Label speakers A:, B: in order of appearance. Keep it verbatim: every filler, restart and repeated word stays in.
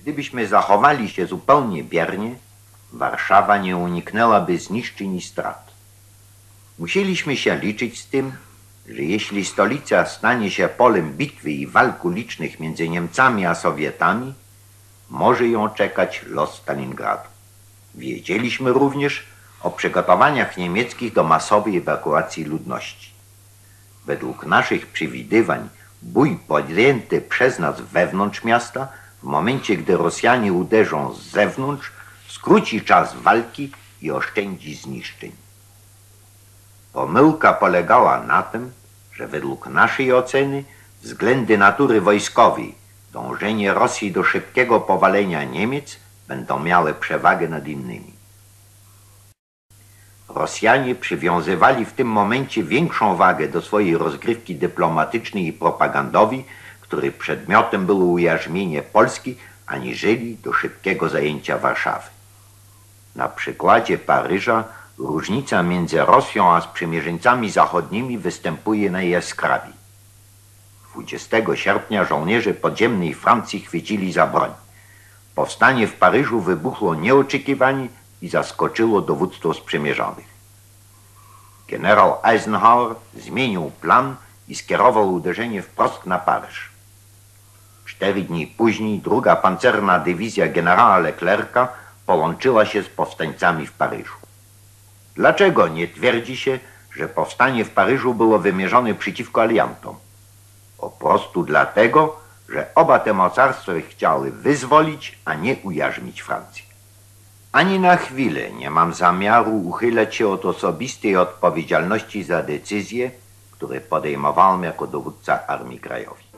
A: Gdybyśmy zachowali się zupełnie biernie, Warszawa nie uniknęłaby zniszczeń i strat. Musieliśmy się liczyć z tym, że jeśli stolica stanie się polem bitwy i walk ulicznych między Niemcami a Sowietami, może ją czekać los Stalingradu. Wiedzieliśmy również o przygotowaniach niemieckich do masowej ewakuacji ludności. Według naszych przewidywań bój podjęty przez nas wewnątrz miasta, w momencie gdy Rosjanie uderzą z zewnątrz, skróci czas walki i oszczędzi zniszczeń. Pomyłka polegała na tym, że według naszej oceny względy natury wojskowej, dążenie Rosji do szybkiego powalenia Niemiec będą miały przewagę nad innymi. Rosjanie przywiązywali w tym momencie większą wagę do swojej rozgrywki dyplomatycznej i propagandowej, której przedmiotem było ujarzmienie Polski, aniżeli do szybkiego zajęcia Warszawy. Na przykładzie Paryża różnica między Rosją a sprzymierzeńcami zachodnimi występuje najjaskrawiej. dwudziestego sierpnia żołnierze podziemnej Francji chwycili za broń. Powstanie w Paryżu wybuchło nieoczekiwanie i zaskoczyło dowództwo sprzymierzonych. Generał Eisenhower zmienił plan i skierował uderzenie wprost na Paryż. Cztery dni później druga pancerna dywizja generała Leclerca połączyła się z powstańcami w Paryżu. Dlaczego nie twierdzi się, że powstanie w Paryżu było wymierzone przeciwko aliantom? Po prostu dlatego, że oba te mocarstwa chciały wyzwolić, a nie ujarzmić Francji. Ani na chwilę nie mam zamiaru uchylać się od osobistej odpowiedzialności za decyzje, które podejmowałem jako dowódca Armii Krajowej.